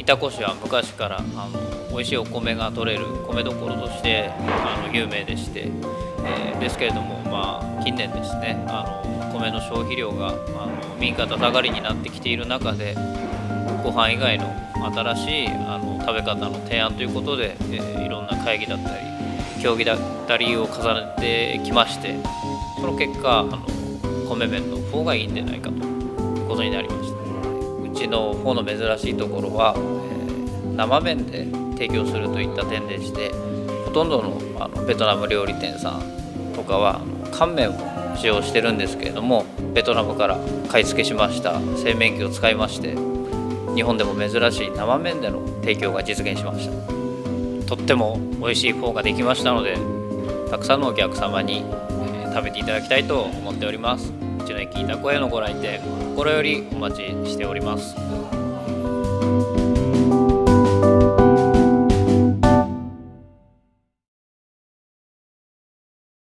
潮市は昔から美味しいお米が取れる米どころとして有名でして、ですけれども、近年ですね米の消費量が右肩下がりになってきている中で、ご飯以外の新しい食べ方の提案ということで、いろんな会議だったり協議だったりを重ねてきまして、その結果米麺の方がいいんじゃないかということになりました。うちの方の珍しいところは、生麺で提供するといった点でして、ほとんどのベトナム料理店さんとかは乾麺を使用してるんですけれども、ベトナムから買い付けしました製麺機を使いまして、日本でも珍しい生麺での提供が実現しました。とっても美味しいフォーができましたので、たくさんのお客様に、食べていただきたいと思っております。道の駅潮へのご来店、心よりお待ちしております。